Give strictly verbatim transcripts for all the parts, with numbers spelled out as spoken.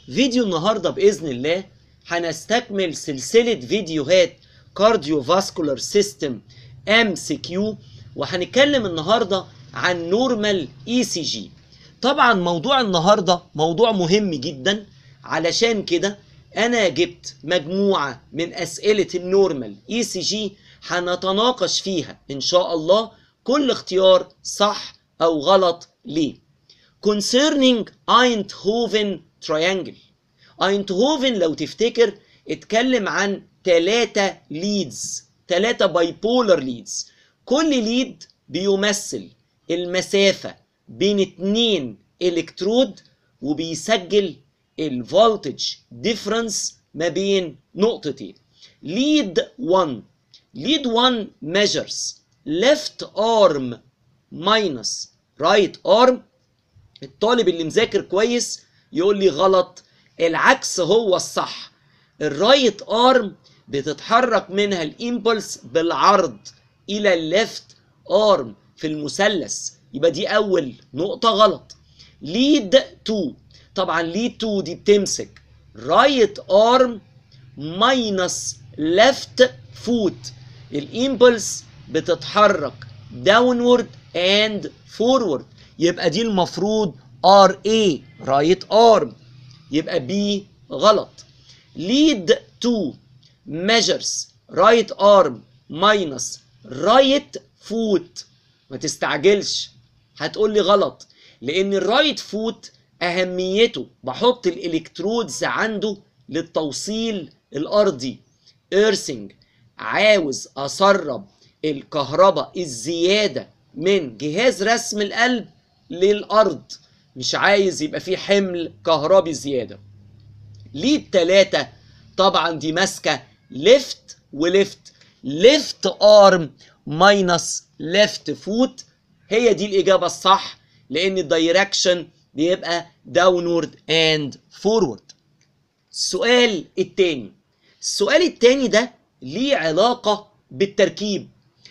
فيديو النهارده باذن الله هنستكمل سلسله فيديوهات كارديوفاسكولار سيستم ام سي كيو، وهنتكلم النهارده عن نورمال اي سي جي. طبعا موضوع النهارده موضوع مهم جدا، علشان كده انا جبت مجموعه من اسئله النورمال اي سي جي هنتناقش فيها ان شاء الله، كل اختيار صح او غلط ليه. concerning Eindhoven triangle. اينتهوفن لو تفتكر اتكلم عن ثلاثة ليدز، ثلاثة بايبولار ليدز، كل ليد بيمثل المسافة بين اتنين الكترود وبيسجل الفولتج ديفرنس ما بين نقطتين. ليد واحد ليد واحد measures left arm minus right arm. الطالب اللي مذاكر كويس يقول لي غلط، العكس هو الصح. الرايت ارم بتتحرك منها الامبلس بالعرض الى الليفت ارم في المثلث، يبقى دي اول نقطة غلط. ليد اتنين، طبعا ليد اتنين دي بتمسك رايت ارم ماينس ليفت فوت، الامبلس بتتحرك داونورد اند فورورد، يبقى دي المفروض ار اي رايت ارم، يبقى بي غلط. ليد اتنين measures right arm minus right foot. ما تستعجلش، هتقول لي غلط، لان الرايت فوت اهميته بحط الالكترودز عنده للتوصيل الارضي ايرثنج، عاوز اسرب الكهرباء الزياده من جهاز رسم القلب للارض، مش عايز يبقى فيه حمل كهربي زياده. ليد تلاتة طبعا دي ماسكه ليفت وليفت، ليفت ارم ماينس ليفت فوت، هي دي الاجابه الصح، لان الدايركشن بيبقى داونورد اند فورورد. السؤال التاني، السؤال التاني ده ليه علاقه بالتركيب.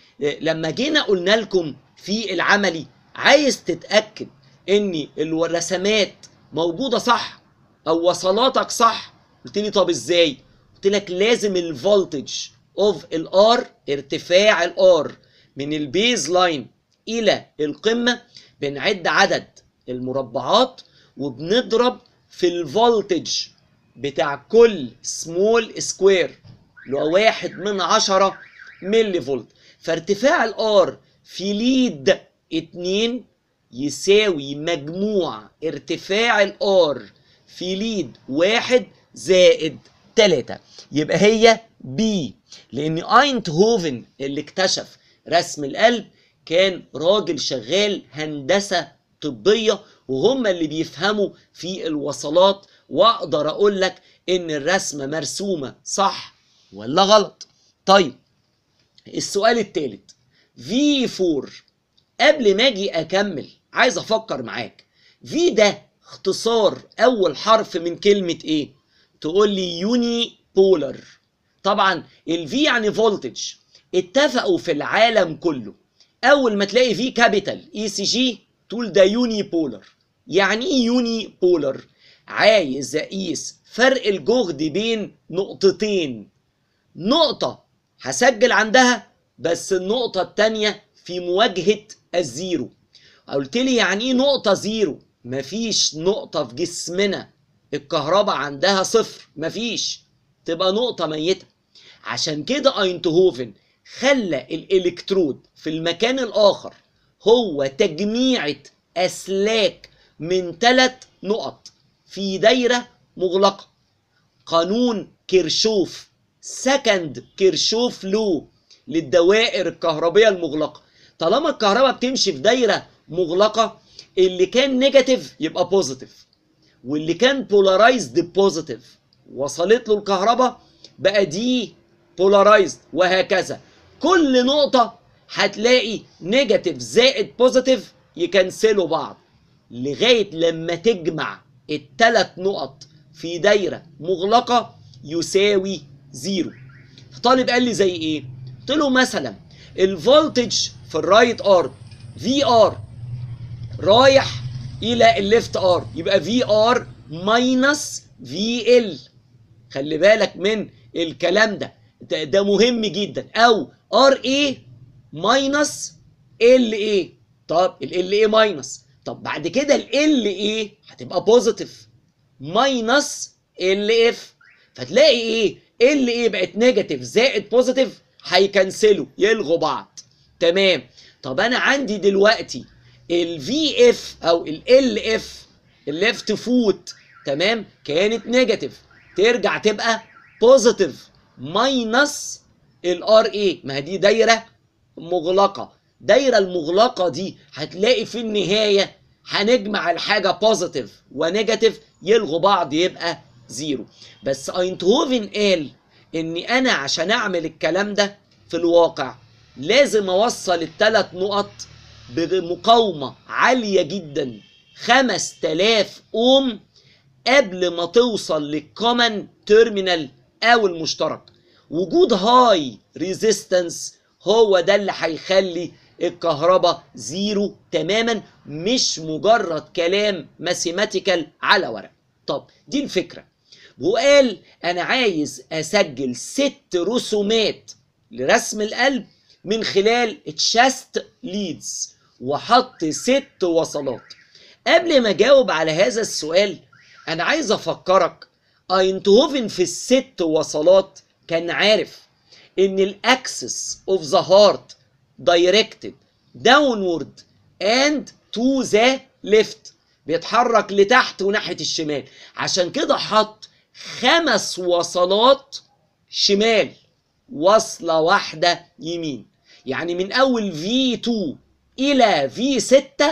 لما جينا قلنا لكم في العملي عايز تتاكد ان الرسمات موجوده صح او وصلاتك صح، قلت لي طب ازاي؟ قلت لك لازم الفولتج اوف الار، ارتفاع الار من البيز لاين الى القمه، بنعد عدد المربعات وبنضرب في الفولتج بتاع كل سمول سكوير اللي هو واحد من عشرة ملي فولت. فارتفاع الار في ليد اتنين يساوي مجموع ارتفاع الار في ليد واحد زائد تلاتة، يبقى هي بي. لان اينتهوفن اللي اكتشف رسم القلب كان راجل شغال هندسة طبية، وهم اللي بيفهموا في الوصلات، واقدر اقول لك ان الرسمة مرسومة صح ولا غلط. طيب السؤال الثالث في أربعة. قبل ما اجي اكمل عايز افكر معاك، في ده اختصار اول حرف من كلمة ايه؟ تقول لي يوني بولر. طبعا الفي يعني فولتج، اتفقوا في العالم كله اول ما تلاقي في كابيتال اي سي جي تقول ده يوني بولر. يعني ايه يوني بولر؟ عايز اقيس فرق الجهد بين نقطتين، نقطة هسجل عندها بس النقطة التانية في مواجهة الزيرو. قلت لي يعني ايه نقطة زيرو؟ مفيش نقطة في جسمنا الكهرباء عندها صفر، مفيش، تبقى نقطة ميتة. عشان كده اينتهوفن خلى الالكترود في المكان الاخر هو تجميعة اسلاك من ثلاث نقط في دايرة مغلقة. قانون كيرشوف، سكند كيرشوف لو للدوائر الكهربية المغلقة، طالما الكهرباء بتمشي في دايرة مغلقة اللي كان نيجاتيف يبقى بوزيتيف، واللي كان بولارايزد بوزيتيف وصلت له الكهرباء بقى دي بولارايزد، وهكذا. كل نقطة هتلاقي نيجاتيف زائد بوزيتيف يكنسلوا بعض لغاية لما تجمع الثلاث نقط في دايرة مغلقة يساوي زيرو. طالب قال لي زي ايه؟ قلت له مثلا الفولتج في الرايت ار في ار رايح الى الليفت ار، يبقى في ار ماينس في ال. خلي بالك من الكلام ده، ده, ده مهم جدا. او ار اي ماينس ال اي. طب ال ال اي ماينس، طب بعد كده ال ال اي هتبقى بوزيتيف ماينس ال اف، فتلاقي ايه؟ ال اي بقت نيجاتيف زائد بوزيتيف، هيكنسلوا يلغوا بعض. تمام. طب انا عندي دلوقتي الفي اف او ال اف الليفت فوت، تمام، كانت نيجاتيف، ترجع تبقى بوزيتيف ماينس الار اي. ما دي دايره مغلقه، دايره المغلقه دي هتلاقي في النهايه هنجمع الحاجه بوزيتيف ونيجاتيف يلغوا بعض يبقى زيرو. بس اينتهوفن قال اني انا عشان اعمل الكلام ده في الواقع لازم اوصل الثلاث نقط بمقاومه عاليه جدا خمسة آلاف اوم قبل ما توصل للكومن تيرمينال او المشترك. وجود هاي ريزيستنس هو ده اللي هيخلي الكهرباء زيرو تماما، مش مجرد كلام ماثيماتيكال على ورق. طب دي الفكره. وقال انا عايز اسجل ست رسومات لرسم القلب من خلال تشاست ليدز، وحط ست وصلات. قبل ما اجاوب على هذا السؤال انا عايز افكرك، اينتهوفن في الست وصلات كان عارف ان الاكسس اوف ذا هارت دايركتد داونورد اند تو ذا ليفت، بيتحرك لتحت وناحيه الشمال. عشان كده حط خمس وصلات شمال، وصله واحده يمين. يعني من اول في اتنين الى في ستة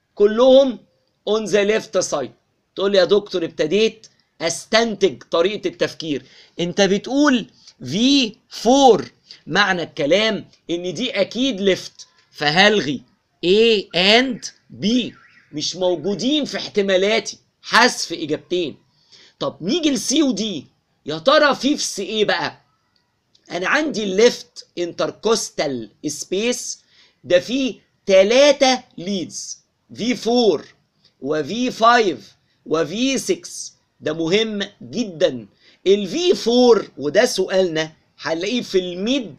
كلهم اون ذا ليفت سايد. تقول لي يا دكتور ابتديت استنتج طريقه التفكير، انت بتقول في أربعة، معنى الكلام ان دي اكيد ليفت، فهلغي A and B، مش موجودين في احتمالاتي، حذف اجابتين. طب نيجي لسي ودي، يا ترى في في ايه بقى؟ انا عندي الليفت انتركوستال سبيس ده فيه ثلاثة ليدز، في أربعة وفي خمسة وفي ستة. ده مهم جدا. الفي أربعة وده سؤالنا هنلاقيه في الميد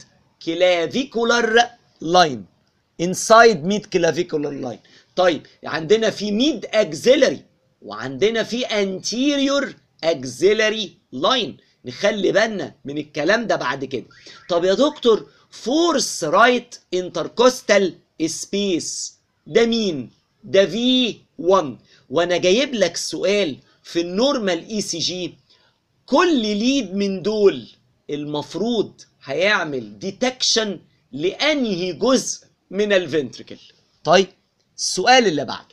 كلافيكولار لاين، انسايد ميد كلافيكولار لاين. طيب عندنا في ميد اكزيلري وعندنا في انتيريور اكزيلري لاين، نخلي بالنا من الكلام ده بعد كده. طب يا دكتور فورس رايت انتركوستال سبيس ده مين؟ ده في واحد. وانا جايب لك سؤال في النورمال اي سي جي، كل ليد من دول المفروض هيعمل ديتكشن لانهي جزء من الفنتريكل. طيب السؤال اللي بعده،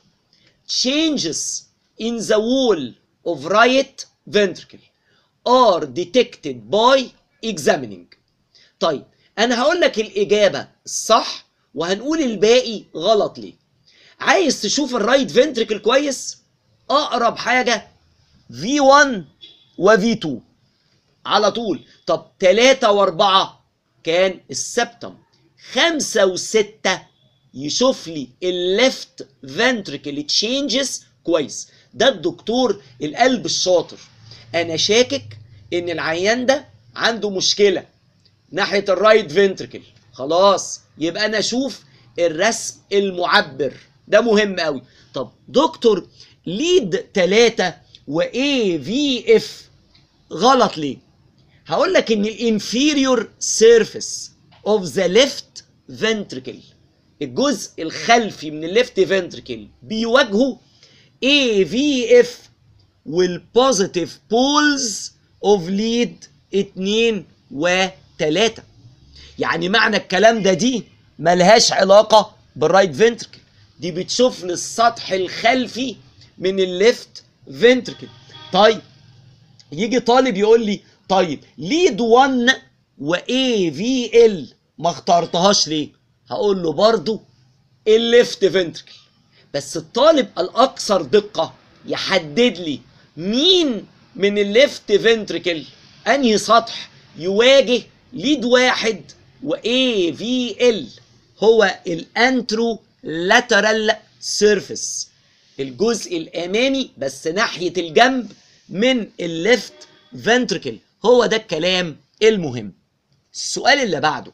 changes in the wall of right ventricle are detected by examining. طيب انا هقول لك الاجابه الصح وهنقول الباقي غلط ليه. عايز تشوف الرايت فنتريكل كويس؟ اقرب حاجه في واحد وفي اتنين على طول. طب ثلاثة واربعة كان السبتم، خمسة وستة يشوف لي الليفت فنتريكل تشينجز كويس. ده الدكتور القلب الشاطر. انا شاكك ان العيان ده عنده مشكله ناحيه الرايت فنتريكل، خلاص يبقى انا اشوف الرسم المعبر، ده مهم قوي. طب دكتور ليد ثلاثة واي في اف غلط ليه؟ هقول لك ان الانفيريور سيرفيس اوف ذا ليفت فنتريكل، الجزء الخلفي من الليفت فنتريكل بيواجهه اي في اف والبوزيتيف بولز اوف ليد اتنين وتلاتة. يعني معنى الكلام ده دي ملهاش علاقة بالرايت فنتريكل، دي بتشوف للسطح الخلفي من الليفت فنتريكل. طيب يجي طالب يقول لي طيب ليد واحد واي في ال ما اخترتهاش ليه؟ هقول له برضو الليفت فنتريكل، بس الطالب الاكثر دقة يحدد لي مين من الليفت فنتريكل انهي سطح يواجه ليد واحد واي في ال. هو الانترو لاترال سيرفيس، الجزء الامامي بس ناحية الجنب من الليفت فنتركل. هو ده الكلام المهم. السؤال اللي بعده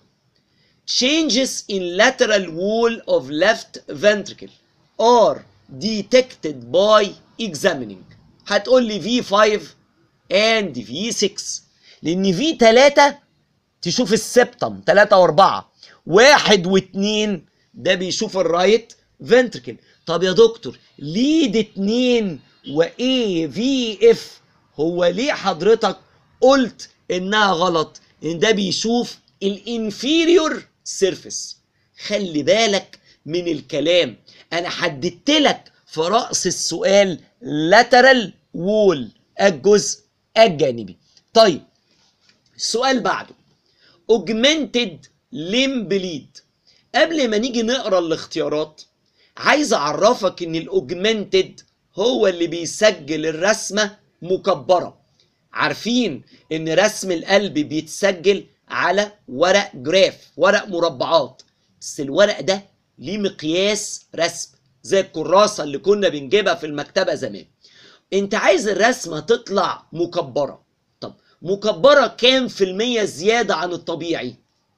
changes in lateral wall of left ventricle are detected by examining. هتقول لي في خمسة and في ستة، لان في ثلاثة تشوف السبتم ثلاثة واربعة، واحد واثنين ده بيشوف الرايت فنتركل. طب يا دكتور ليد اتنين وايه في اف، هو ليه حضرتك قلت انها غلط؟ ان ده بيشوف الانفيريور سيرفيس. خلي بالك من الكلام، انا حددت لك في رأس السؤال lateral wall الجزء الجانبي. طيب السؤال بعده augmented limb lead. قبل ما نيجي نقرا الاختيارات عايز اعرفك ان الاوجمنتد هو اللي بيسجل الرسمه مكبره. عارفين ان رسم القلب بيتسجل على ورق جراف، ورق مربعات، بس الورق ده ليه مقياس رسم زي الكراسه اللي كنا بنجيبها في المكتبه زمان. انت عايز الرسمه تطلع مكبره. طب مكبره كام في المية زياده عن الطبيعي؟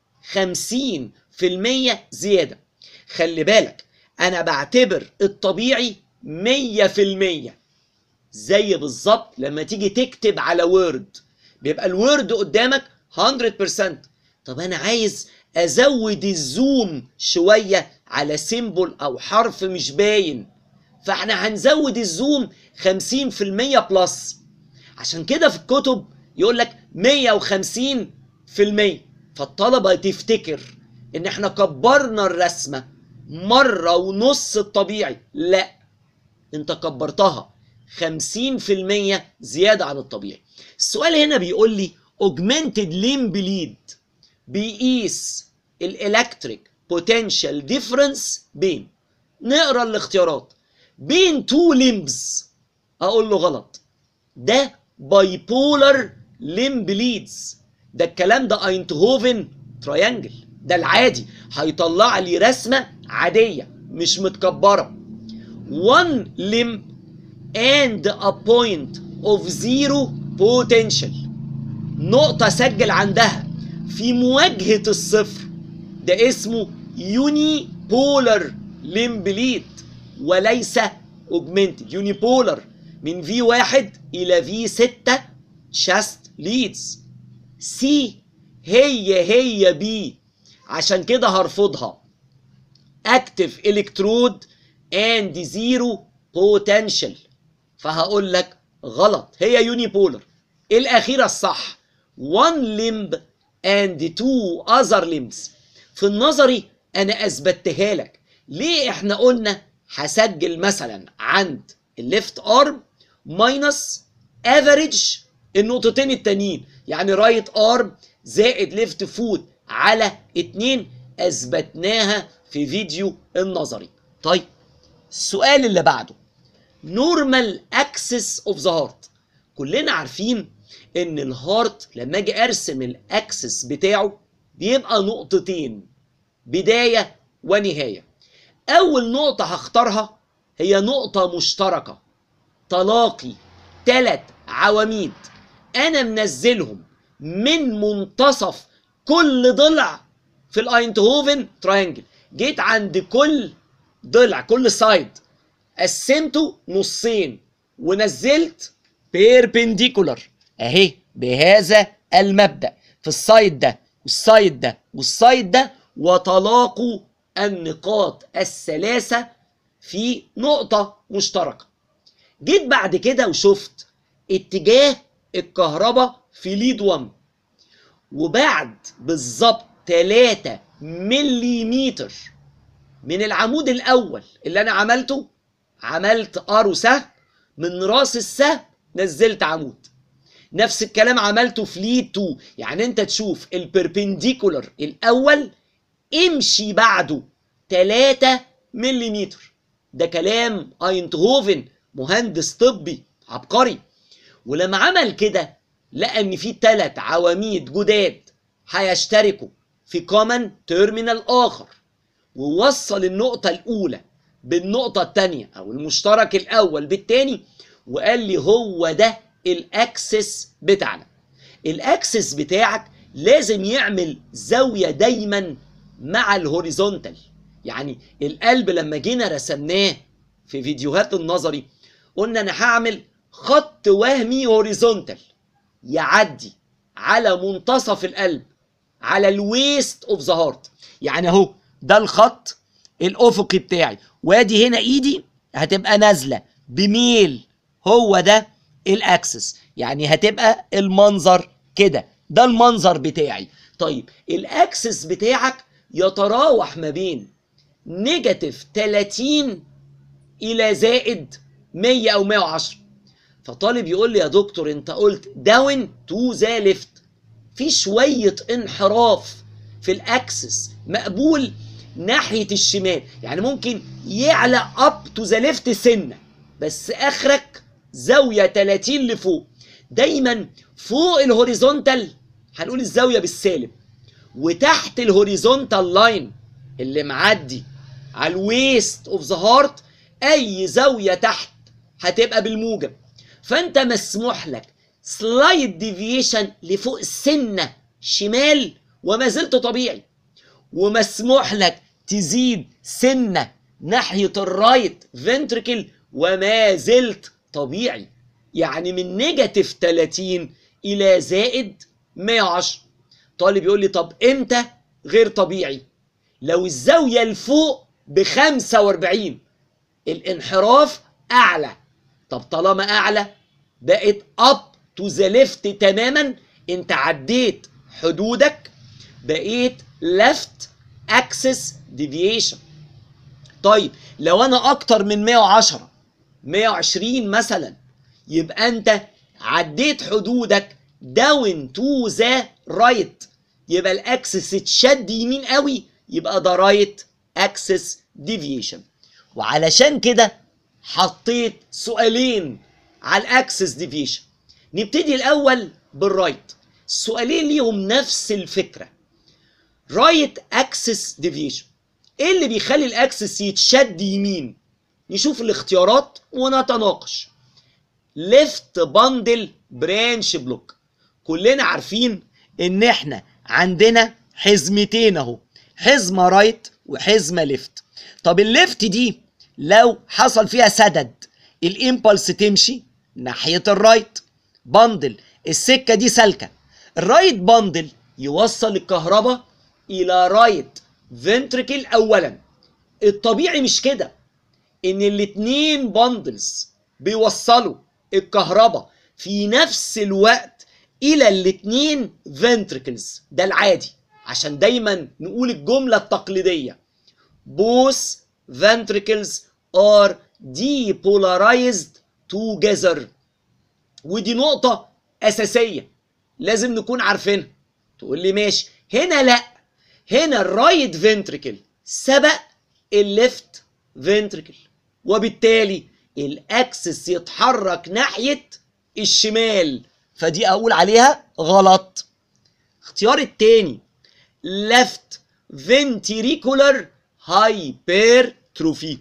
خمسين في المية زياده. خلي بالك انا بعتبر الطبيعي مية في المية، زي بالظبط لما تيجي تكتب على وورد بيبقى الوورد قدامك مية بالمية. طب انا عايز ازود الزوم شويه على سيمبل او حرف مش باين، فاحنا هنزود الزوم خمسين في المية بلس. عشان كده في الكتب يقول لك مية وخمسين في المية، فالطلبه تفتكر ان احنا كبرنا الرسمه مره ونص الطبيعي. لا، انت كبرتها خمسين في المية زياده عن الطبيعي. السؤال هنا بيقول لي augmented limb lead بيقيس الالكتريك بوتنشال ديفرنس بين، نقرا الاختيارات، بين تو limbs. اقول له غلط، ده بايبولار ليمب ليدز. ده الكلام ده اينتهوفن تراينجل، ده العادي هيطلع لي رسمه عاديه مش متكبره. one limb and a point of zero potential، نقطه سجل عندها في مواجهه الصفر، ده اسمه يوني بولر ليمب ليد وليس اوجمنتد. يوني بولر من في واحد الى في ستة تشاست ليدز. سي هي هي بي، عشان كده هرفضها. اكتف الكترود اند زيرو بوتنشال، فهقول لك غلط، هي يوني بولر. الاخيره الصح one limb and two other limbs. في النظري انا اثبتها لك. ليه احنا قلنا هسجل مثلا عند الليفت ارم ماينس افريج النقطتين التانيين، يعني رايت ارم زائد ليفت فوت على اتنين، اثبتناها في فيديو النظري. طيب السؤال اللي بعده نورمال اكسس اوف ذا هارت. كلنا عارفين ان الهارت لما اجي ارسم الاكسس بتاعه بيبقى نقطتين، بدايه ونهايه. اول نقطه هختارها هي نقطه مشتركه، تلاقي ثلاث عواميد انا منزلهم من منتصف كل ضلع في الاينتهوفن تراينجل. جيت عند كل ضلع كل سايد قسمته نصين ونزلت بيربنديكولار اهي بهذا المبدأ في السايد ده والسايد ده والسايد ده، وتلاقوا النقاط الثلاثة في نقطة مشتركة. جيت بعد كده وشفت اتجاه الكهرباء في ليد واحد، وبعد بالظبط ثلاثة مليمتر من العمود الاول اللي انا عملته، عملت ارو سهم من راس السهم نزلت عمود. نفس الكلام عملته في ليد اتنين، يعني انت تشوف البربنديكولر الاول امشي بعده ثلاثة مليمتر. ده كلام اينتهوفن مهندس طبي عبقري، ولما عمل كده لقى ان في ثلاث عواميد جداد هيشتركوا في كومن تيرمينال اخر، ووصل النقطة الاولى بالنقطة الثانية او المشترك الاول بالثاني، وقال لي هو ده الاكسس بتاعنا. الاكسس بتاعك لازم يعمل زاويه دايما مع الهوريزونتال. يعني القلب لما جينا رسمناه في فيديوهات النظري قلنا انا هعمل خط وهمي هوريزونتال يعدي على منتصف القلب، على الويست اوف ذا هارت. يعني اهو ده الخط الافقي بتاعي، وادي هنا ايدي هتبقى نازله بميل، هو ده الاكسس. يعني هتبقى المنظر كده، ده المنظر بتاعي. طيب الاكسس بتاعك يتراوح ما بين نيجاتيف تلاتين الى زائد مية او مية وعشرة. فطالب يقول لي يا دكتور انت قلت داون تو ذا ليفت، في شويه انحراف في الاكسس مقبول ناحيه الشمال، يعني ممكن يعلى اب تو ذا ليفت سنه، بس اخرك زاويه تلاتين لفوق. دايما فوق الهوريزونتال هنقول الزاويه بالسالب، وتحت الهوريزونتال لاين اللي معدي على الويست اوف ذا هارت اي زاويه تحت هتبقى بالموجب. فانت مسموح لك سلايد ديفيشن لفوق السنه شمال وما زلت طبيعي، ومسموح لك تزيد سنه ناحيه الرايت فنتريكل وما زلت طبيعي. يعني من نيجاتيف تلاتين الى زائد مية وعشرة. طالب يقول لي طب امتى غير طبيعي؟ لو الزاويه لفوق ب خمسة واربعين الانحراف اعلى. طب طالما اعلى بقت اب تو ذا ليفت تماما، انت عديت حدودك، بقيت ليفت اكسس ديفيشن. طيب لو انا اكتر من مية وعشرة مية وعشرين مثلا، يبقى انت عديت حدودك داون تو ذا رايت، يبقى الاكسس اتشد يمين قوي، يبقى ده رايت اكسس ديفيشن. وعلشان كده حطيت سؤالين على الاكسس ديفيشن. نبتدي الاول بالرايت. السؤالين ليهم نفس الفكره. رايت اكسس ديفيشن، ايه اللي بيخلي الاكسس يتشد يمين؟ نشوف الاختيارات ونتناقش. ليفت باندل برانش بلوك. كلنا عارفين ان احنا عندنا حزمتين اهو، حزمه رايت وحزمه ليفت. طب الليفت دي لو حصل فيها سدد الامبلس تمشي ناحيه الرايت باندل، السكه دي سالكه. الرايت باندل يوصل الكهرباء الى رايت فنتريكل اولا. الطبيعي مش كده، ان الاتنين باندلز بيوصلوا الكهرباء في نفس الوقت الى الاتنين فنتريكلز، ده العادي. عشان دايما نقول الجمله التقليديه both ventricles are depolarized together، ودي نقطة أساسية لازم نكون عارفينها. تقول لي ماشي، هنا لأ، هنا الرايت فنتريكل سبق الليفت فنتريكل، وبالتالي الأكسس يتحرك ناحية الشمال، فدي أقول عليها غلط. اختيار التاني left ventricular hypertrophy.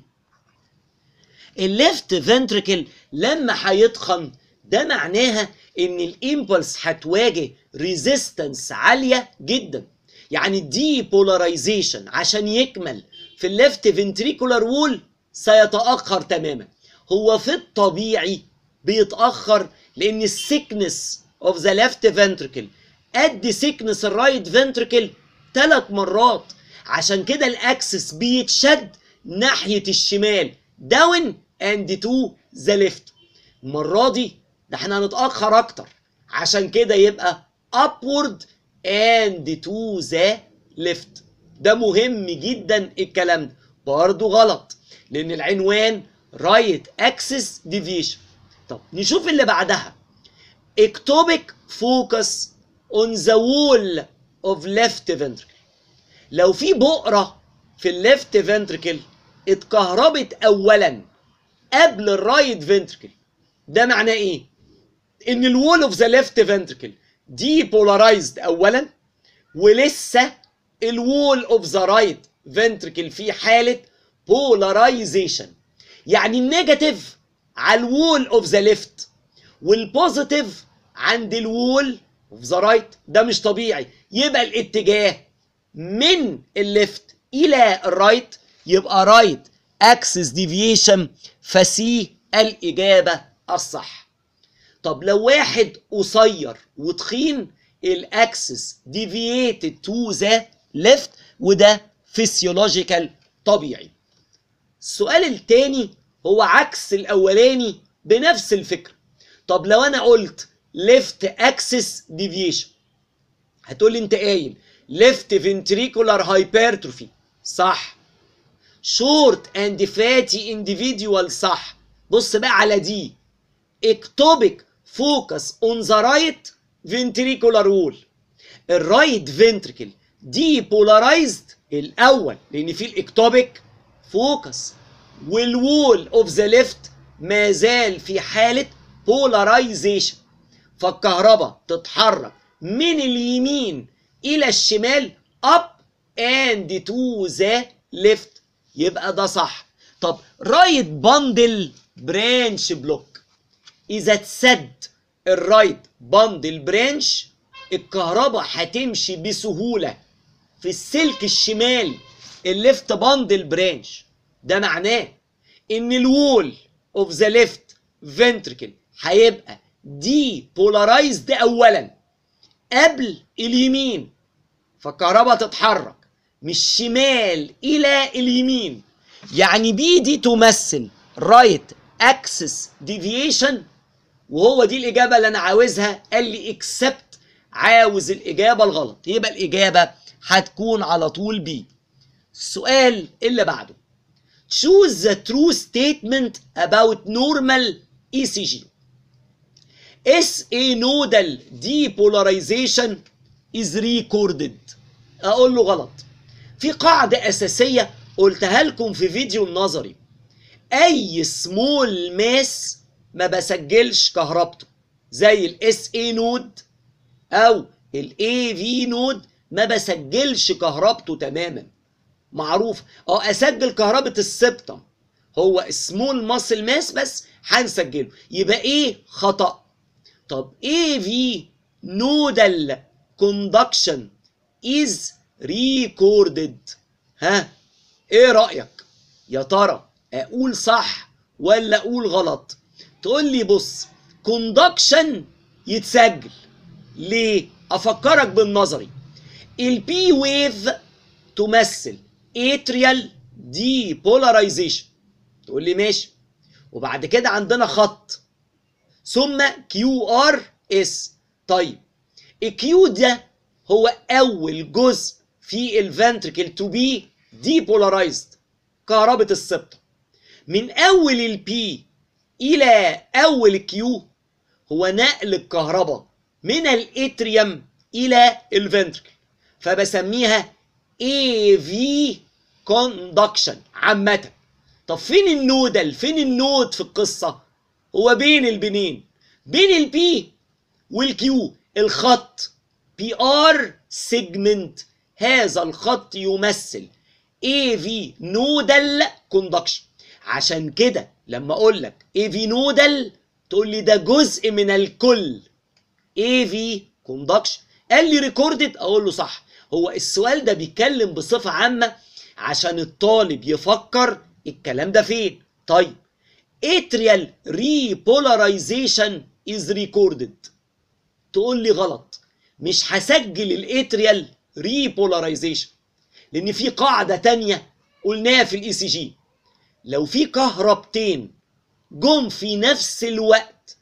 الليفت فنتريكل لما هيتخن ده معناها ان الامبلس هتواجه ريزيستنس عاليه جدا. يعني الدي بولاريزيشن عشان يكمل في الليفت فنتريكولار وول سيتاخر تماما. هو في الطبيعي بيتاخر لان السيكنس اوف ذا ليفت فنتريكل قد سيكنس الرايت فنتريكل ثلاث مرات. عشان كده الاكسس بيتشد ناحيه الشمال داون اند تو ذا ليفت. المره دي ده احنا هنتاخر اكتر، عشان كده يبقى upward and to the left. ده مهم جدا الكلام ده. برضه غلط لان العنوان right axis deviation. طب نشوف اللي بعدها. ectopic focus on the wall of left ventricle. لو في بؤرة في الليفت فنتريكل اتكهربت اولا قبل الرايت فنتريكل، ده معناه ايه؟ ان الوول اوف ذا ليفت فنتريكل دي بولارايزد اولا، ولسه الوول اوف ذا رايت فنتريكل في حاله بولارايزيشن. يعني النيجاتيف على الوول اوف ذا ليفت والبوزيتيف عند الوول اوف ذا رايت. ده مش طبيعي. يبقى الاتجاه من الليفت الى الرايت يبقى رايت اكسس ديفيشن، فسي الاجابه الصح. طب لو واحد قصير وتخين الاكسس ديفييتد تو ذا ليفت، وده فيسيولوجيكال طبيعي. السؤال التاني هو عكس الاولاني بنفس الفكره. طب لو انا قلت ليفت اكسس ديفيشن، هتقول لي انت قايل ليفت فنتريكولار هايبرتروفي، صح. شورت اند فاتي انديفيديوال، صح. بص بقى على دي، اكتوبيك فوكس اون ذا رايت فنتريكولار وول. الرايت فنتريكل دي بولارايزد الاول لان في الاكتوبيك فوكس، والوول اوف ذا ليفت ما زال في حاله بولارايزيشن، فالكهرباء تتحرك من اليمين الى الشمال up and to the left، يبقى ده صح. طب رايت باندل برانش بلوك، اذا اتسد الرايت باندل برانش الكهرباء هتمشي بسهوله في السلك الشمالي الليفت باندل برانش. ده معناه ان الوول اوف ذا ليفت فنتريكل هيبقى دي بولارايزد اولا قبل اليمين، فالكهرباء تتحرك من الشمال الى اليمين. يعني بي دي تمثل رايت اكسس ديفيشن، وهو دي الاجابه اللي انا عاوزها. قال لي اكسبت، عاوز الاجابه الغلط، يبقى الاجابه هتكون على طول بي. السؤال اللي بعده choose the true statement about normal E C G. S A nodal depolarization is recorded. اقول له غلط. في قاعده اساسيه قلتها لكم في فيديو النظري، اي سمول ماس ما بسجلش كهربته، زي الاس اي نود او الاي في نود ما بسجلش كهربته تماما. معروف اه اسجل كهربة السبتم، هو سمول ماسل ماس بس هنسجله، يبقى ايه خطأ. طب اي في نودال كوندكشن از ريكوردد، ها ايه رأيك يا ترى؟ اقول صح ولا اقول غلط؟ تقول لي بص، كوندكشن يتسجل ليه؟ افكرك بالنظري. البي ويف تمثل اتريال دي بولاريزيشن، تقول لي ماشي. وبعد كده عندنا خط ثم كيو ار اس. طيب الكيو ده هو اول جزء في الفنتريكل تو بي دي بولارايزد، كهربة السبتم. من اول البي الى اول كيو هو نقل الكهرباء من الاتريوم الى الفنتريكل، فبسميها اي في كوندكشن عامة. طب فين النودل؟ فين النود في القصة؟ هو بين البنين، بين البي والكيو الخط بي ار سيجمنت. هذا الخط يمثل اي في نودل كوندكشن. عشان كده لما اقول لك اي في نودل تقول لي ده جزء من الكل اي في كوندكشن. قال لي ريكوردد، اقول له صح. هو السؤال ده بيتكلم بصفة عامة عشان الطالب يفكر الكلام ده فين. طيب atrial repolarization is recorded، تقول لي غلط، مش هسجل الاتريال ريبولاريزيشن لان في قاعدة تانية قلناها في الاي سي جي، لو في كهربتين جم في نفس الوقت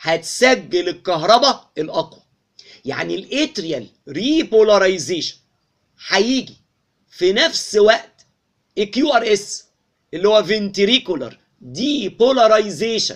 هتسجل الكهرباء الاقوى. يعني الاتريال ريبولاريزيشن هيجي في نفس وقت الكيو ار اس اللي هو فنتريكولار دي بولاريزيشن،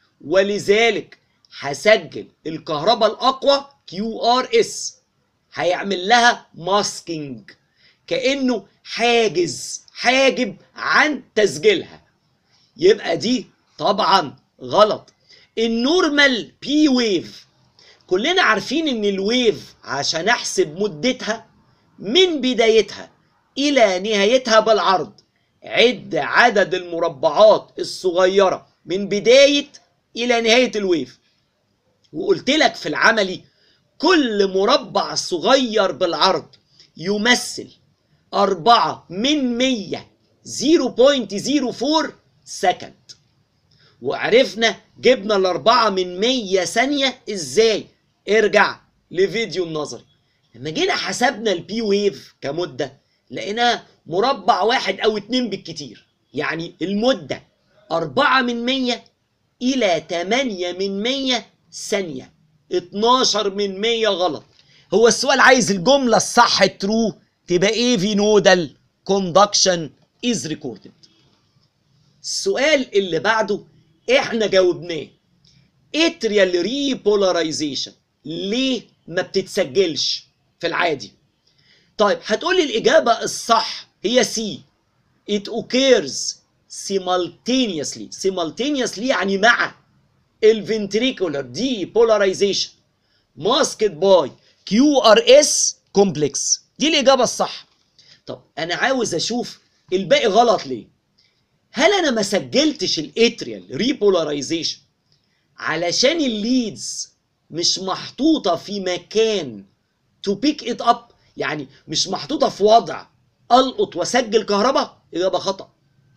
ولذلك هسجل الكهرباء الاقوى كيو ار اس، هيعمل لها ماسكينج كانه حاجز حاجب عن تسجيلها. يبقى دي طبعا غلط. النورمال بي ويف، كلنا عارفين ان الويف عشان احسب مدتها من بدايتها الى نهايتها بالعرض عد عدد المربعات الصغيرة من بداية الى نهاية الويف. وقلت لك في العملي كل مربع صغير بالعرض يمثل أربعة من مية صفر فاصلة صفر أربعة سكند. وعرفنا جبنا الأربعة من مية ثانية ازاي؟ ارجع لفيديو النظري. لما جينا حسبنا البي ويف كمدة لقيناها مربع واحد أو اتنين بالكتير، يعني المدة أربعة من مية إلى تمانية من مية ثانية، اتناشر من مية غلط. هو السؤال عايز الجملة الصح ترو تبقى ايه؟ في نودال كوندكشن از ريكوردد. السؤال اللي بعده احنا جاوبناه، اتريال ريبولاريزيشن ليه ما بتتسجلش في العادي؟ طيب هتقولي الإجابة الصح هي سي، it occurs simultaneously. simultaneously يعني مع الفنتريكولار depolarization masked by كيو ار اس complex. دي الإجابة الصح. طب أنا عاوز أشوف الباقي غلط ليه؟ هل أنا ما سجلتش الاتريال ريبولاريزيشن علشان الليدز مش محطوطة في مكان to pick it up؟ يعني مش محطوطة في وضع ألقط وأسجل كهرباء؟ إجابة خطأ.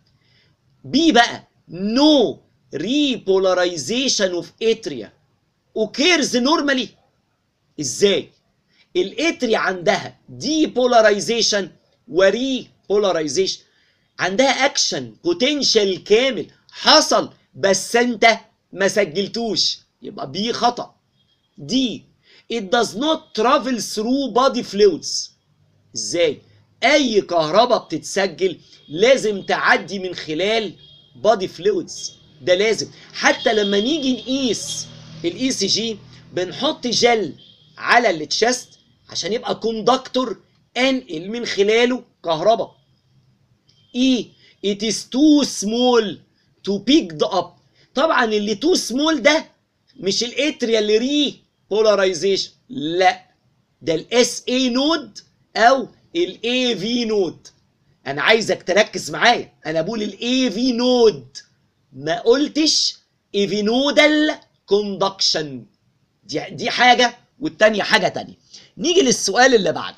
بي بقى no repolarization of atria occurs normally. إزاي؟ الاتريا عندها depolarization و repolarization، عندها اكشن بوتنشال كامل حصل بس انت ما سجلتوش، يبقى بي خطأ. دي it does not travel through body fluids. ازاي؟ اي كهرباء بتتسجل لازم تعدي من خلال body fluids، ده لازم. حتى لما نيجي نقيس الاي سي جي بنحط جل على التشست عشان يبقى كوندكتور انقل من خلاله كهرباء. ايه it is too small to pick up. طبعا اللي too small ده مش الاتريال ري بولاريزيشن، لا ده الاس اي نود او الاي في نود. انا عايزك تركز معايا، انا بقول الاي في نود ما قلتش اي في نودال كوندكشن. دي دي حاجه والتانيه حاجه تانيه. نيجي للسؤال اللي بعده،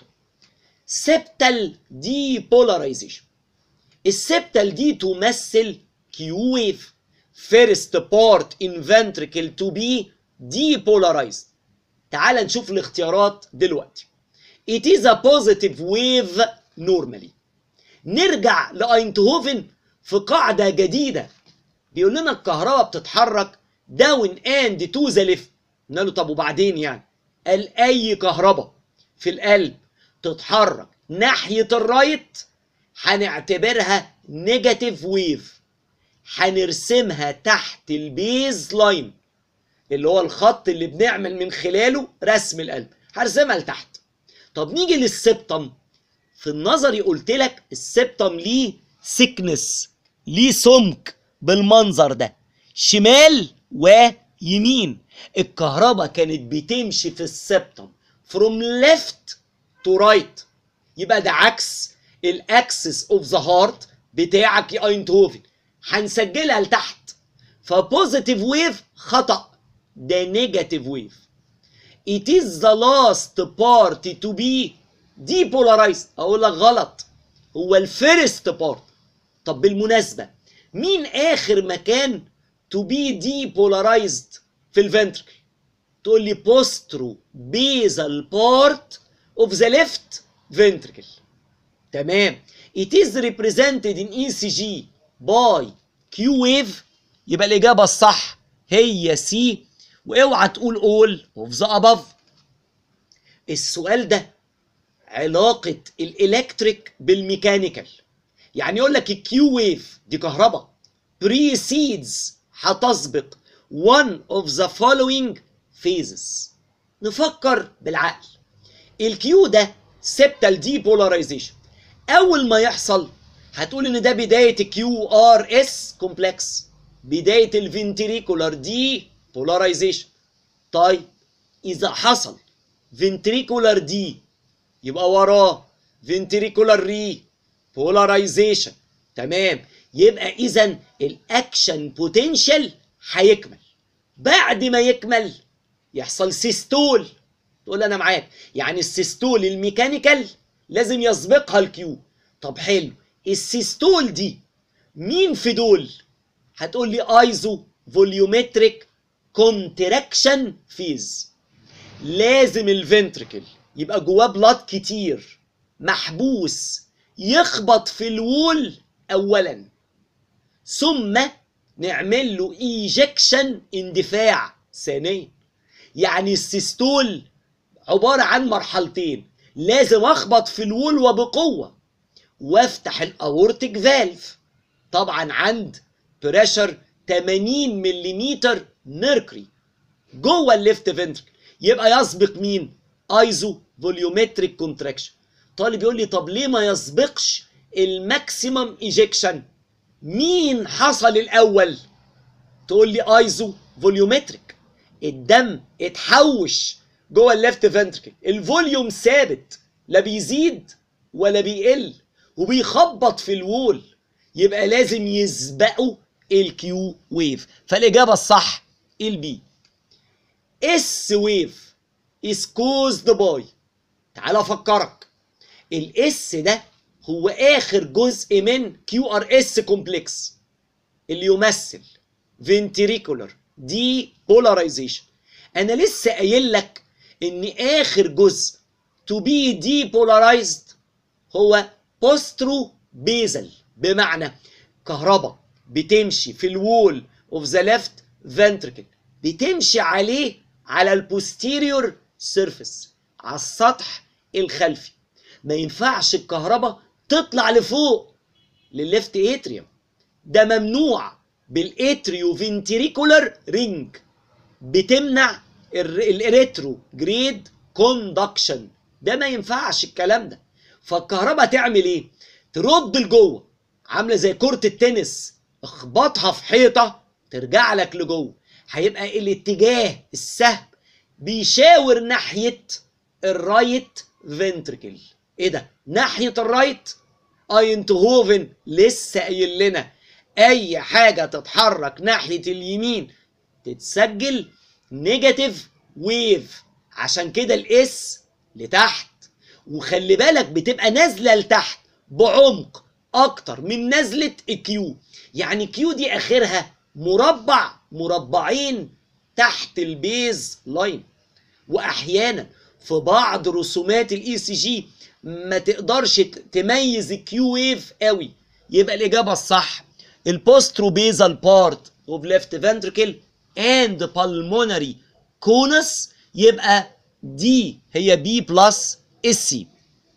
سبتال دي بولاريزيشن. السبتال دي تمثل كيو ويف فيرست بارت ان ventricle تو بي depolarized. تعال نشوف الاختيارات دلوقتي. It is a positive wave normally. نرجع لاينتهوفن في قاعدة جديدة بيقول لنا الكهرباء بتتحرك داون اند تو ذا ليفت. قلنا له طب وبعدين يعني؟ قال اي كهرباء في القلب تتحرك ناحية الرايت هنعتبرها نيجاتيف ويف، هنرسمها تحت البيز لاين اللي هو الخط اللي بنعمل من خلاله رسم القلب، هرسمها لتحت. طب نيجي للسبتم. في النظري قلت لك السبتم ليه سكنس، ليه سمك بالمنظر ده شمال ويمين. الكهرباء كانت بتمشي في السبتم from left to right، يبقى ده عكس الاكسس اوف ذا هارت بتاعك يا اينتهوفن، هنسجلها لتحت. فبوزيتيف ويف خطأ، ده نيجاتيف ويف. It is the last part to be depolarized. اقول لك غلط، هو الفيرست بارت. طب بالمناسبة مين اخر مكان to be depolarized في الفنتركل؟ تقول لي postero basal part of the left ventricle. تمام. It is represented in E C G by Q wave. يبقى الإجابة الصح هي C، واوعى تقول all of the above. السؤال ده علاقة الإلكتريك بالميكانيكال. يعني يقول لك الكيو ويف دي كهرباء precedes هتسبق one of the following phases. نفكر بالعقل. الكيو ده سبتال دي بولاريزيشن، اول ما يحصل هتقول ان ده بدايه الكيو ار اس كومبلكس، بدايه الفنتريكولار دي بولاريزيشن. طيب اذا حصل فنتريكولار دي يبقى وراه فنتريكولار ري بولاريزيشن. تمام، يبقى اذا الاكشن بوتنشال هيكمل. بعد ما يكمل يحصل سيستول. تقول انا معاك، يعني السيستول الميكانيكال لازم يسبقها الكيو. طب حلو، السيستول دي مين في دول؟ هتقول لي ايزو فوليومتريك كونتراكشن فيز. لازم الفنتركل يبقى جواه بلاد كتير محبوس يخبط في الوول اولا، ثم نعمل له ايجكشن اندفاع ثانيا. يعني السيستول عبارة عن مرحلتين، لازم اخبط في الوول وبقوة وافتح الاورتيك فالف، طبعا عند بريشر ثمانين ملم ميركوري جوه الليفت فنتركل، يبقى يسبق مين؟ ايزو فوليومتريك كونتراكشن. طالب يقول لي طب ليه ما يسبقش الماكسيمم ايجكشن؟ مين حصل الاول؟ تقول لي ايزو فوليومتريك. الدم اتحوش جوه الليفت فنتركل، الفوليوم ثابت لا بيزيد ولا بيقل وبيخبط في الوول، يبقى لازم يسبقوا الكيو ويف. فالاجابه الصح البي. اس ويف is caused by. تعال افكرك، الاس ده هو اخر جزء من كيو ار اس كومبلكس اللي يمثل ventricular depolarization. انا لسه قايل لك ان اخر جزء to be depolarized هو postrobasal، بمعنى كهرباء بتمشي في الوول اوف ذا ليفت فنتركل، بتمشي عليه على البوستيريور سيرفيس، على السطح الخلفي. ما ينفعش الكهرباء تطلع لفوق للليفت اتريوم، ده ممنوع بالاتريو فنتريكولار رينج، بتمنع الريترو جريد كوندكشن، ده ما ينفعش الكلام ده. فالكهرباء تعمل ايه؟ ترد لجوه، عامله زي كرة التنس، اخبطها في حيطه ترجع لك لجوه. هيبقى الاتجاه السهم بيشاور ناحيه الرايت فنتركل. ايه ده؟ ناحيه الرايت؟ اينتهوفن لسه قايل لنا اي حاجه تتحرك ناحيه اليمين تتسجل نيجاتيف ويف، عشان كده الاس لتحت. وخلي بالك بتبقى نازله لتحت بعمق اكتر من نزله الكيو، يعني كيو دي اخرها مربع مربعين تحت البيز لاين. واحيانا في بعض رسومات الاي سي جي ما تقدرش تميز الكيو ويف قوي، يبقى الاجابه الصح البوستروبيزال بارت اوف ليفت فنتركل اند بالمونري كونس، يبقى دي هي بي بلس السي.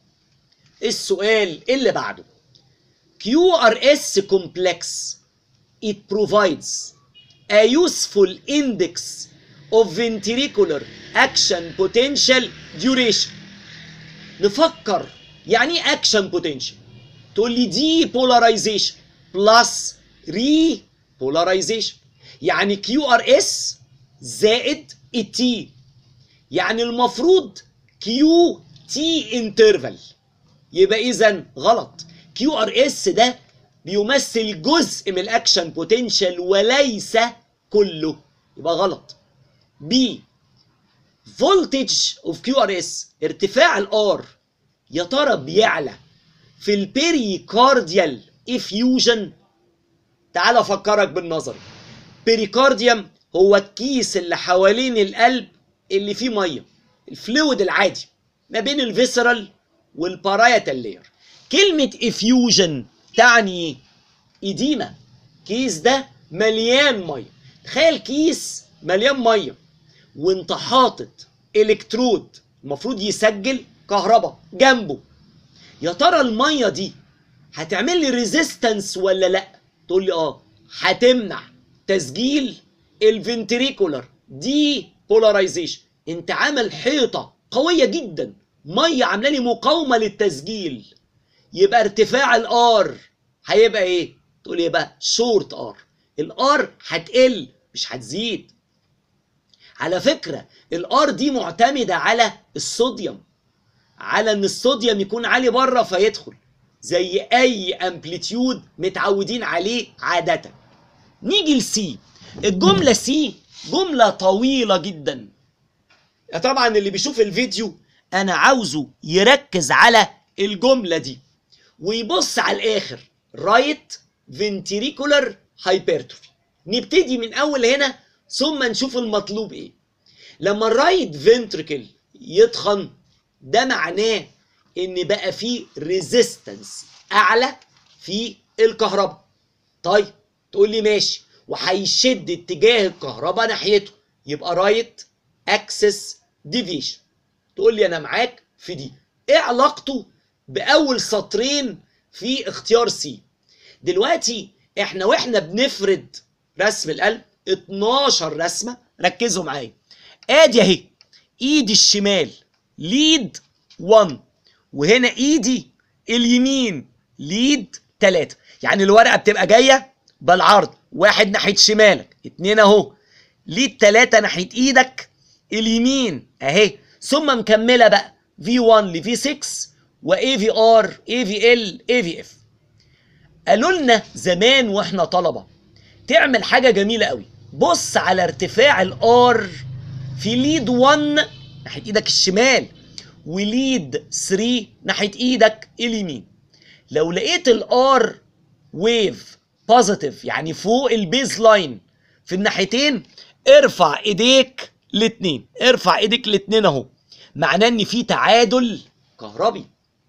السؤال اللي بعده، كيو ار اس complex it provides a useful index of ventricular action potential duration. نفكر يعني ايه action potential؟ تقول لي دي polarization plus repolarization، يعني كيو ار اس زائد التي، يعني المفروض كيو تي انترفال. يبقى اذا غلط، كيو ار اس ده بيمثل جزء من الاكشن بوتنشال وليس كله، يبقى غلط. بي فولتج اوف كيو ار اس، ارتفاع الار يا ترى بيعلى في البيريكارديال افيوجن. تعال افكرك بالنظري. بيريكارديوم هو الكيس اللي حوالين القلب اللي فيه ميه، الفلويد العادي ما بين الفيسرال والبارايتال لاير. كلمة افيوجن تعني إديمة، كيس ده مليان ميه. تخيل كيس مليان ميه وانت حاطط الكترود المفروض يسجل كهرباء جنبه، يا ترى الميه دي هتعمل لي ريزيستنس ولا لا؟ تقول لي اه، هتمنع تسجيل الفنتريكولار دي بولاريزيشن. انت عامل حيطه قويه جدا، ميه عامله لي مقاومه للتسجيل، يبقى ارتفاع الار هيبقى ايه؟ تقول يبقى شورت ار. الار هتقل مش هتزيد. على فكره الار دي معتمده على الصوديوم، على ان الصوديوم يكون عالي بره فيدخل، زي اي امبليتيود متعودين عليه عاده. نيجي لسي. الجمله سي جمله طويله جدا، طبعا اللي بيشوف الفيديو انا عاوزه يركز على الجملة دي ويبص على الاخر رايت فنتريكولار هايبرتروفي. نبتدي من اول هنا ثم نشوف المطلوب ايه. لما الرايت فنتريكل يتخن ده معناه ان بقى فيه ريزيستنس اعلى في الكهرباء. طيب تقول لي ماشي وهيشد اتجاه الكهرباء ناحيته يبقى رايت اكسس ديفيشن. تقول لي انا معاك في دي. ايه علاقته باول سطرين في اختيار سي؟ دلوقتي احنا واحنا بنفرد رسم القلب اتناشر رسمه، ركزوا معايا. ادي اهي ايدي الشمال ليد واحد وهنا ايدي اليمين ليد تلاتة، يعني الورقه بتبقى جايه بالعرض، واحد ناحيه شمالك، اتنين اهو ليد تلاتة ناحيه ايدك اليمين اهي، ثم مكمله بقى في واحد ل في ستة و اي في ار اي في ال اي في اف. قالوا لنا زمان واحنا طلبه تعمل حاجه جميله قوي. بص على ارتفاع الار في ليد واحد ناحيه ايدك الشمال وليد تلاتة ناحيه ايدك اليمين. لو لقيت الار ويف بوزيتيف يعني فوق البيز لاين في الناحيتين ارفع ايديك الاتنين، ارفع ايديك الاتنين اهو، معناه ان في تعادل كهربي.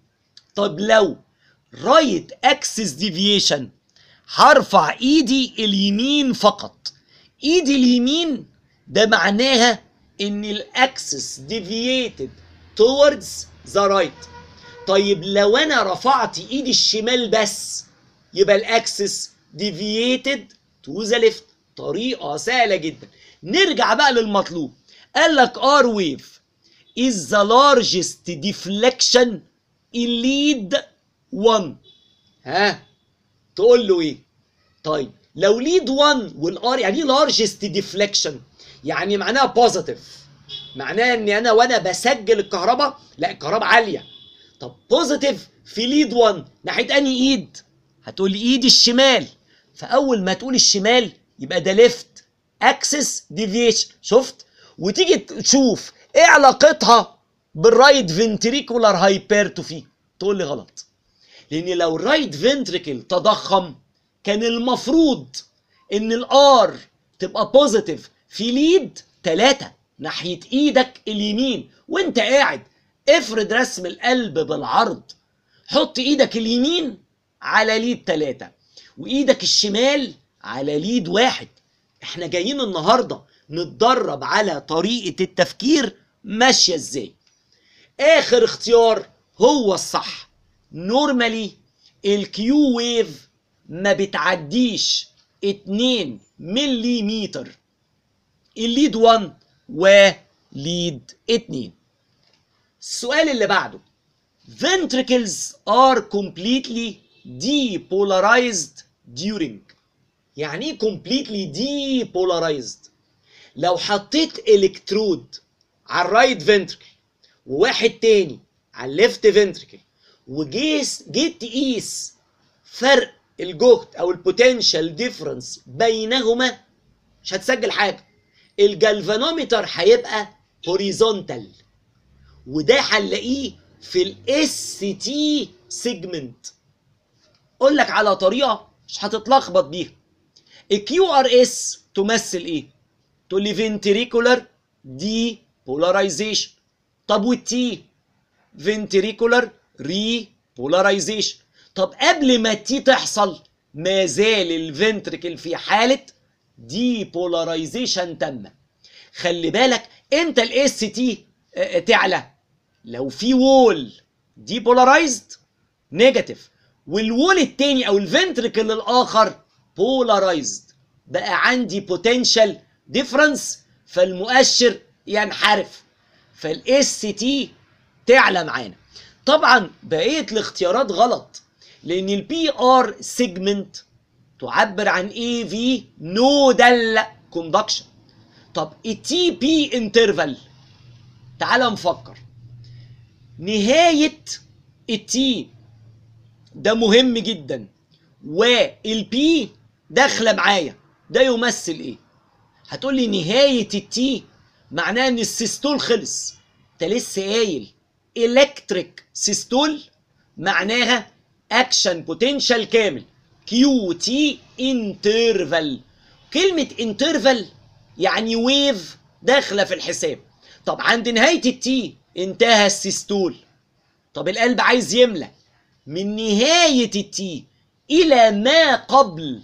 طب لو رايت اكسس ديفيشن هرفع ايدي اليمين فقط. ايدي اليمين ده معناها ان الاكسس ديفييتد towards the right. طيب لو انا رفعت ايدي الشمال بس يبقى الاكسس ديفييتد to the left. طريقه سهله جدا. نرجع بقى للمطلوب. قال لك R wave is the largest deflection in lead واحد. ها تقول له ايه؟ طيب لو ليد واحد والار يعني ايه لارجست ديفليكشن؟ يعني معناها بوزيتيف، معناها ان انا وانا بسجل الكهرباء لا الكهرباء عاليه. طب بوزيتيف في ليد واحد ناحيه انهي ايد؟ هتقول لي ايدي الشمال، فاول ما تقول الشمال يبقى ده ليفت اكسس ديفيشن. شفت؟ وتيجي تشوف ايه علاقتها بالرايت فنتريكولار هايبرتروفي؟ تقول لي غلط، لان لو الرايت فنتريكل تضخم كان المفروض ان الار تبقى بوزيتيف في ليد تلاتة ناحيه ايدك اليمين وانت قاعد. افرد رسم القلب بالعرض، حط ايدك اليمين على ليد تلاتة وايدك الشمال على ليد واحد. احنا جايين النهارده نتدرب على طريقه التفكير ماشيه ازاي. اخر اختيار هو الصح. نورمالي الكيو ويف ما بتعديش اتنين مليمتر، الليد واحد وليد اتنين. السؤال اللي بعده ventricles are completely depolarized during. يعني ايه completely depolarized؟ لو حطيت الكترود على الرايت فنتركل وواحد تاني على الليفت فنتركل وجيت جيت تقيس فرق الجهد او البوتنشال ديفرنس بينهما مش هتسجل حاجه. الجالفانومتر هيبقى هوريزونتال وده هنلاقيه في الاس تي سيجمنت. اقول لك على طريقه مش هتتلخبط بيها. الكيو ار اس تمثل ايه؟ تقول لي فنتريكولار دي بولاريزيشن. طب والتي؟ فنتريكولار ري بولاريزيشن. طب قبل ما التي تحصل ما زال الفنتريكل في حاله دي بولاريزيشن تامه. خلي بالك امتى الاس تي تعلى؟ لو في وول دي بولارايزد نيجاتيف والوول التاني او الفنتريكل الاخر بولارايزد، بقى عندي بوتنشال ديفرنس فالمؤشر ينحرف فالاس تي تعلى معانا. طبعا بقيه الاختيارات غلط لان البي ار سيجمنت تعبر عن اي في نودال كوندكشن. طب التي بي انترفال تعال نفكر. نهايه التي ده مهم جدا والبي داخله معايا، ده يمثل ايه؟ هتقول لي نهايه التي معناها ان السيستول خلص. انت لسه قايل الكتريك سيستول معناها اكشن بوتنشال كامل كيو تي انترفال. كلمه انترفال يعني ويف داخله في الحساب. طب عند نهايه التي انتهى السيستول. طب القلب عايز يملى من نهايه التي الى ما قبل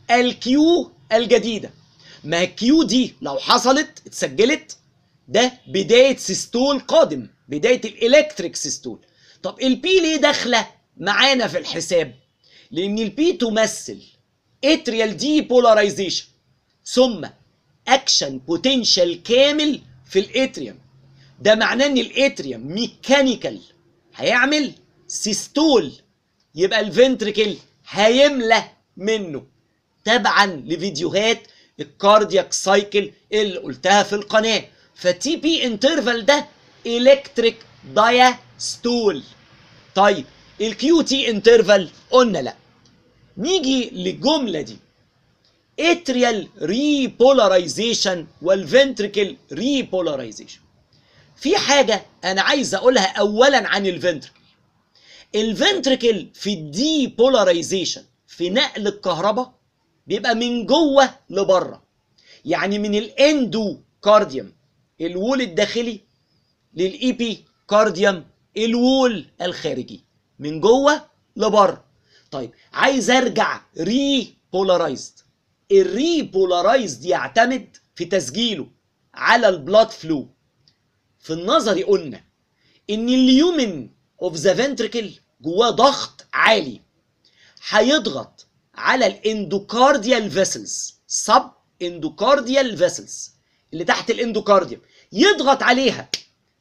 الكيو الجديده. ما الكيو دي لو حصلت اتسجلت ده بدايه سيستول قادم، بدايه الالكتريك سيستول. طب البي ليه داخله معانا في الحساب؟ لان البي تمثل اتريال دي بولاريزيشن ثم اكشن بوتنشال كامل في الاتريوم. ده معناه ان الاتريوم ميكانيكال هيعمل سيستول، يبقى الفنتريكل هيملى منه تبعا لفيديوهات الكاردياك سايكل اللي قلتها في القناه. فتي بي انترفال ده الكتريك دايستول. طيب الكيو تي انترفال قلنا لا. نيجي للجمله دي اتريال ريبولاريزيشن والفنتريكل ريبولاريزيشن. في حاجه انا عايز اقولها اولا عن الفنتريكل. الفنتريكل في الدي بولاريزيشن في نقل الكهرباء بيبقى من جوه لبره، يعني من الاندو كارديوم الوول الداخلي للايبي كارديوم الوول الخارجي، من جوه لبره. طيب عايز ارجع ري بولارايزد. الري بولارايزد يعتمد في تسجيله على البلاد فلو. في النظري قلنا ان اليومن اوف ذا فنتريكل جواه ضغط عالي هيضغط على الاندوكارديال فيسلز، سب اندوكارديال فيسلز اللي تحت الاندوكارديوم، يضغط عليها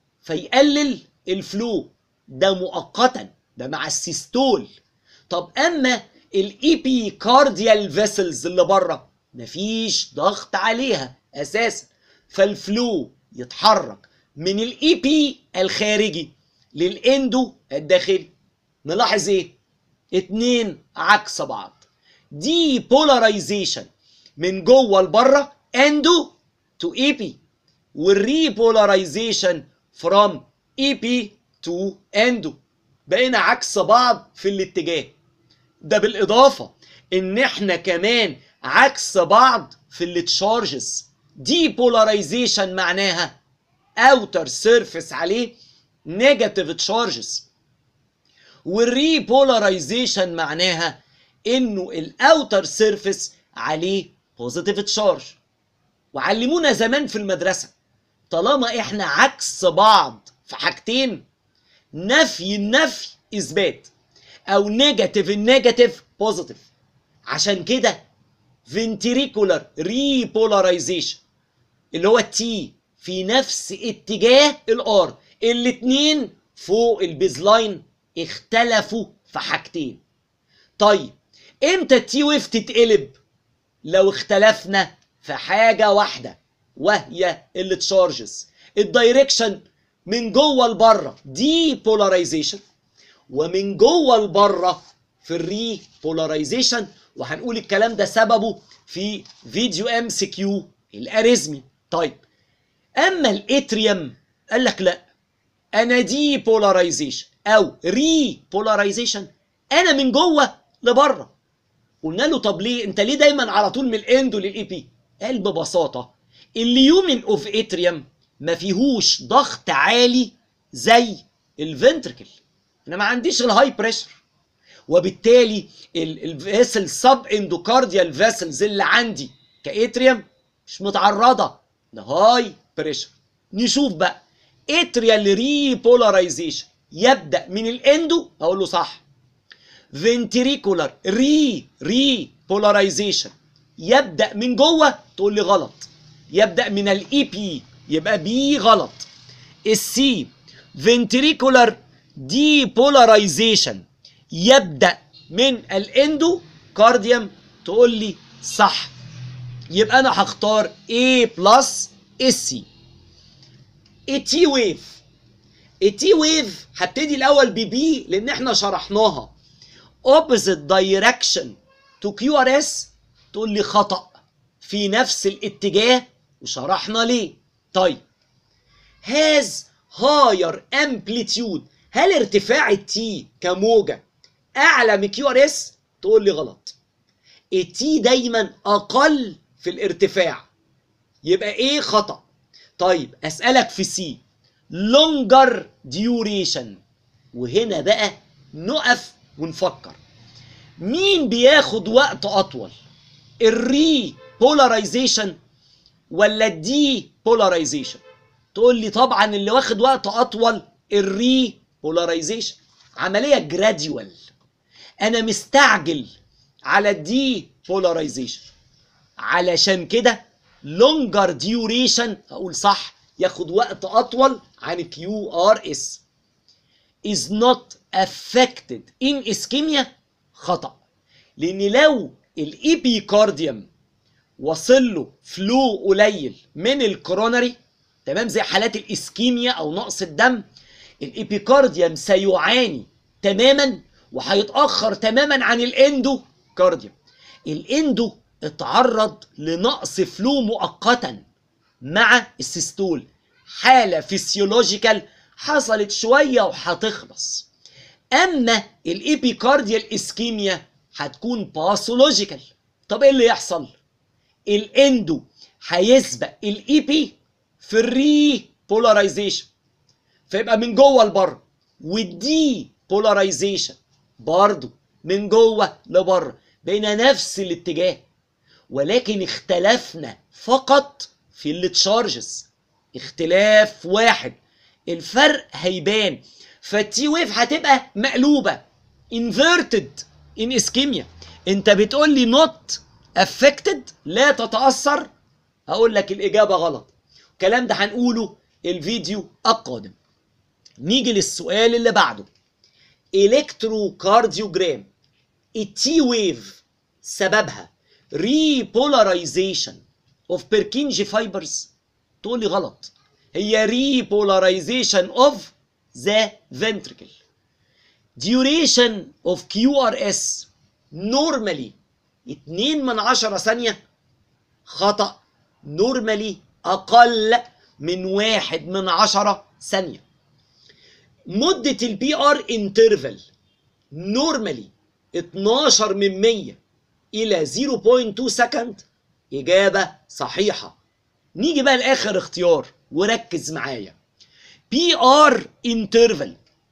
فيقلل الفلو. ده مؤقتا، ده مع السيستول. طب اما الايبي كارديال فيسلز اللي بره مفيش ضغط عليها اساسا، فالفلو يتحرك من الايبي الخارجي للاندو الداخلي. نلاحظ ايه؟ اتنين عكس بعض. دي بولاريزيشن من جوه لبره اندو تو ايبي، والري بولاريزيشن فروم ايبي تو اندو. بقينا عكس بعض في الاتجاه ده، بالاضافه ان احنا كمان عكس بعض في التشارجز. دي بولاريزيشن معناها اوتر سيرفيس عليه نيجاتيف تشارجز، والري بولاريزيشن معناها انه الاوتر سيرفيس عليه بوزيتيف تشارج. وعلمونا زمان في المدرسه طالما احنا عكس بعض في حاجتين، نفي النفي اثبات، او نيجاتيف النيجاتيف بوزيتيف. عشان كده فنتريكولار ريبولاريزيشن اللي هو التي في نفس اتجاه الار، الاتنين فوق البيز لاين اختلفوا في حاجتين. طيب امتى التي ويف تتقلب؟ لو اختلفنا في حاجه واحده وهي التشارجز. الدايركشن من جوه لبره دي بولاريزيشن، ومن جوه لبره في الري بولاريزيشن. وهنقول الكلام ده سببه في فيديو ام سي كيو الاريزمي. طيب اما الاتريوم قال لك لا، انا دي بولاريزيشن او ري بولاريزيشن، انا من جوه لبره. قلنا له طب ليه انت ليه دايما على طول من الاندو للاي بي؟ قال ببساطه اليومن اوف اتريوم ما فيهوش ضغط عالي زي الفنتركل. انا ما عنديش الهاي بريشر، وبالتالي الفيسل سب اندوكارديال فيسلز اللي عندي كاتريوم مش متعرضه لهاي بريشر. نشوف بقى اتريال ري بولاريزيشن يبدا من الاندو، اقول له صح. فنتريكولار ري ري بولاريزيشن يبدا من جوه، تقول لي غلط. يبدا من الاي بي، يبقى بي غلط. السي فنتريكولار دي بولاريزيشن يبدا من الاندو كارديوم، تقول لي صح. يبقى انا هختار A بلس السي. التي ويف التي ويف هبتدي الاول ببي لان احنا شرحناها opposite direction to كيو ار اس، تقول لي خطأ في نفس الاتجاه وشرحنا ليه. طيب has higher amplitude. هل ارتفاع التي كموجة أعلى من كيو ار اس؟ تقول لي غلط. التي دايما أقل في الارتفاع، يبقى إيه خطأ. طيب أسألك في سي longer duration، وهنا بقى نقف ونفكر مين بياخد وقت أطول، الري بولاريزيشن ولا الدي بولاريزيشن؟ تقول لي طبعا اللي واخد وقت أطول الري بولاريزيشن، عملية جراديوال. أنا مستعجل على الدي بولاريزيشن، علشان كده longer duration أقول صح، ياخد وقت أطول عن كيو ار اس. is not affected in ischemia، خطأ، لأن لو الإيبيكارديوم وصل له فلو قليل من الكورونري، تمام، زي حالات الإسكيميا أو نقص الدم، الإيبيكارديوم سيعاني تماما وهيتأخر تماما عن الإندو كارديوم. الإندو اتعرض لنقص فلو مؤقتا مع السيستول، حالة فيسيولوجيكال حصلت شوية وهتخلص. أما الإيبيكارديال إسكيميا هتكون باثولوجيكال. طب إيه اللي يحصل؟ الإندو هيسبق الإيبي في الري بولاريزيشن، فيبقى من جوه لبره، والدي بولاريزيشن برضه من جوه لبره، بين نفس الاتجاه، ولكن اختلفنا فقط في التشارجز، اختلاف واحد، الفرق هيبان. فالتي ويف هتبقى مقلوبه inverted in ischemia. انت بتقول لي not affected، لا تتأثر، هقول لك الإجابة غلط. الكلام ده هنقوله الفيديو القادم. نيجي للسؤال اللي بعده، الكتروكارديوجرام، التي ويف سببها repolarization of Purkinje fibers؟ تقول لي غلط، هي repolarization of the ventricle. duration of كيو ار اس normally اتنين من عشرة ثانية، خطأ، normally أقل من واحد من عشرة ثانية. مدة البي ار انترفال normally اتناشر من مية إلى صفر فاصلة اتنين سكند، إجابة صحيحة. نيجي بقى لآخر اختيار وركز معايا، بي ار انترفال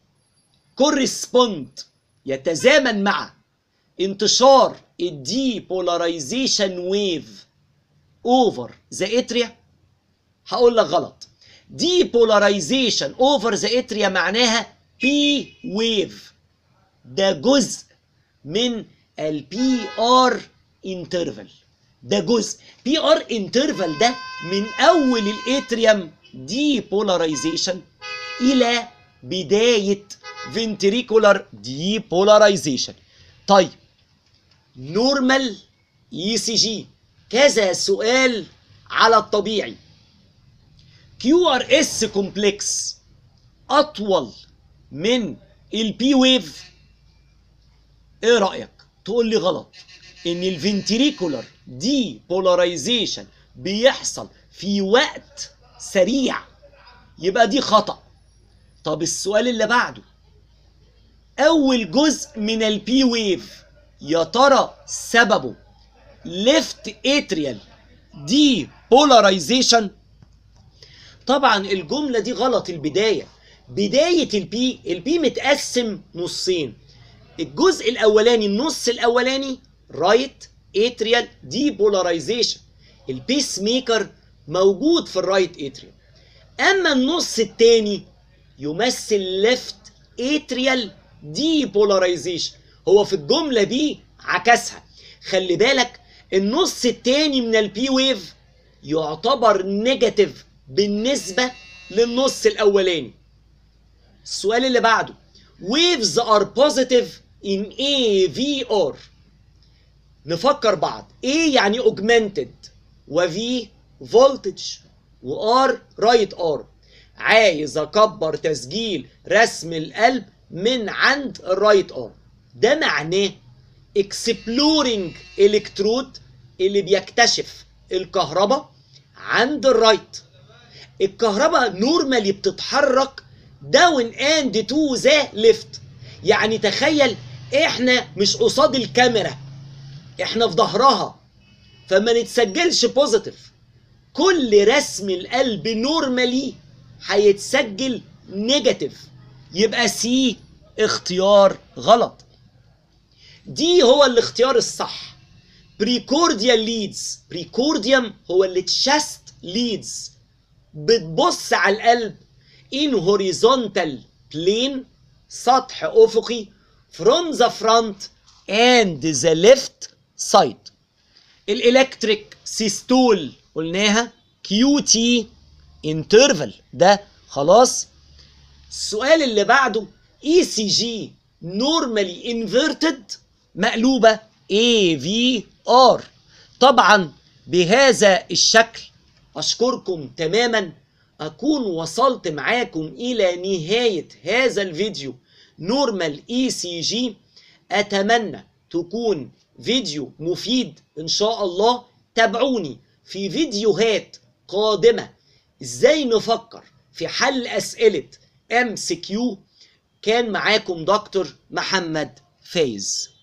correspond يتزامن مع انتشار الدي بولاريزيشن ويف اوفر ذا اتريا؟ هقول لك غلط. دي بولاريزيشن اوفر ذا اتريا معناها بي ويف، ده جزء من البي ار انترفال، ده جزء بي ار انترفال ده من اول الاتريوم دي بولاريزيشن الى بدايه ventricular depolarization. طيب نورمال اي سي جي، كذا سؤال على الطبيعي. كيو ار اس كومبلكس اطول من البي ويف، ايه رايك؟ تقول لي غلط، ان الفنتريكولار دي بولاريزيشن بيحصل في وقت سريع، يبقى دي خطأ. طب السؤال اللي بعده، اول جزء من البي ويف يا ترى سببه ليفت اتريال دي بولاريزيشن؟ طبعا الجمله دي غلط. البدايه، بدايه البي البي متقسم نصين، الجزء الاولاني النص الاولاني رايت اتريال دي بولاريزيشن، البيس ميكر موجود في الرايت اتريال. اما النص الثاني يمثل ليفت اتريال دي بولاريزيشن، هو في الجمله دي عكسها. خلي بالك النص الثاني من البي ويف يعتبر نيجاتيف بالنسبه للنص الاولاني. السؤال اللي بعده، waves are positive in اي في ار. نفكر بعض، A يعني augmented، و V voltage، و R right arm. عايز اكبر تسجيل رسم القلب من عند الرايت ارم، ده معناه exploring electrode اللي بيكتشف الكهرباء عند الرايت. الكهرباء نورمالي بتتحرك داون اند تو ذا ليفت. يعني تخيل احنا مش قصاد الكاميرا، احنا في ظهرها، فما نتسجلش بوزيتيف. كل رسم القلب نورمالي هيتسجل نيجاتيف. يبقى سي اختيار غلط. دي هو الاختيار الصح. بريكورديال ليدز، بريكورديوم هو اللي تشست ليدز، بتبص على القلب in horizontal plane، سطح افقي، from the front and the left side. الالكتريك سيستول قلناها كيو تي انترفال، ده خلاص. السؤال اللي بعده اي سي جي نورمالي انفيرتد، مقلوبه اي في ار. طبعا بهذا الشكل اشكركم تماما، اكون وصلت معاكم الى نهايه هذا الفيديو نورمال اي سي جي. اتمنى تكون فيديو مفيد ان شاء الله. تابعوني في فيديوهات قادمه ازاي نفكر في حل اسئله ام سي كيو. كان معاكم دكتور محمد فايز.